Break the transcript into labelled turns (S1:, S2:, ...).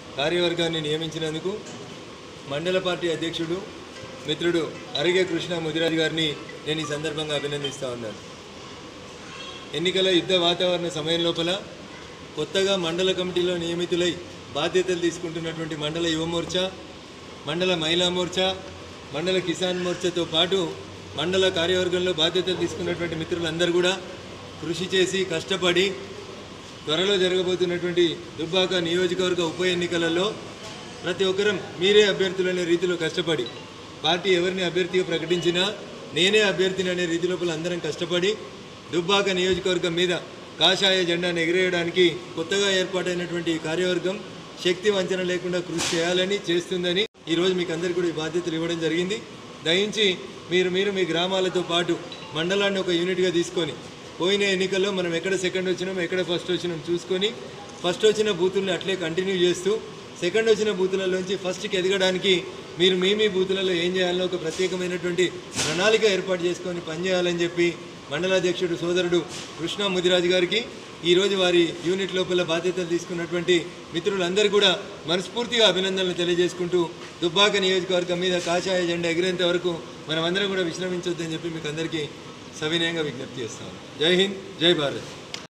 S1: కార్యవర్గాన్ని నియమించినందుకు మండల పార్టీ అధ్యక్షుడు మిత్రుడు అరిగే కృష్ణ ముదిరాజు గారిని నేను ఈ సందర్భంగా అభినందిస్తూ ఉన్నాను. ఎన్నికల యుద్ధ వాతావరణ సమయం లోపల కొత్తగా మండల కమిటీలో నియమితులై బాధ్యతలు తీసుకుంటున్నటువంటి మండల యువ మోర్చా, మండల మహిళా మోర్చా, మండల కిసాన్ మోర్చాతో పాటు మండల కార్యవర్గంలో బాధ్యతలు తీసుకున్నటువంటి మిత్రులందరూ కూడా కృషి చేసి కష్టపడి త్వరలో జరగబోతున్నటువంటి దుబ్బాక నియోజకవర్గ ఉప ఎన్నికలలో ప్రతి ఒక్కరం మీరే అభ్యర్థులనే రీతిలో కష్టపడి, పార్టీ ఎవరిని అభ్యర్థిగా ప్రకటించినా నేనే అభ్యర్థిని అనే రీతి లోపల అందరం కష్టపడి దుబ్బాక నియోజకవర్గం మీద కాషాయ జెండాను ఎగిరేయడానికి కొత్తగా ఏర్పాటైనటువంటి కార్యవర్గం శక్తి వంచన లేకుండా కృషి చేయాలని చేస్తుందని ఈరోజు మీకు అందరికీ కూడా ఈ బాధ్యతలు ఇవ్వడం జరిగింది. దయించి మీరు మీ గ్రామాలతో పాటు మండలాన్ని ఒక యూనిట్గా తీసుకొని పోయిన ఎన్నికల్లో మనం ఎక్కడ సెకండ్ వచ్చినాం, ఎక్కడ ఫస్ట్ వచ్చినాం చూసుకొని ఫస్ట్ వచ్చిన బూతుల్ని అట్లే కంటిన్యూ చేస్తూ సెకండ్ వచ్చిన బూతులలోంచి ఫస్ట్కి ఎదగడానికి మీరు మీ బూతులలో ఏం చేయాలో ఒక ప్రత్యేకమైనటువంటి ప్రణాళిక ఏర్పాటు చేసుకొని పనిచేయాలని చెప్పి మండలాధ్యక్షుడు సోదరుడు కృష్ణ ముదిరాజు గారికి ఈరోజు వారి యూనిట్ లోపల బాధ్యతలు తీసుకున్నటువంటి మిత్రులందరూ కూడా మనస్ఫూర్తిగా అభినందనలు తెలియజేసుకుంటూ దుబ్బాక నియోజకవర్గం మీద కాషాయ జెండా ఎగిరేంత వరకు మనమందరం కూడా విశ్రమించొద్దని చెప్పి మీకు అందరికీ సవినయంగా విజ్ఞప్తి చేస్తాను. జై హింద్, జై భారత్.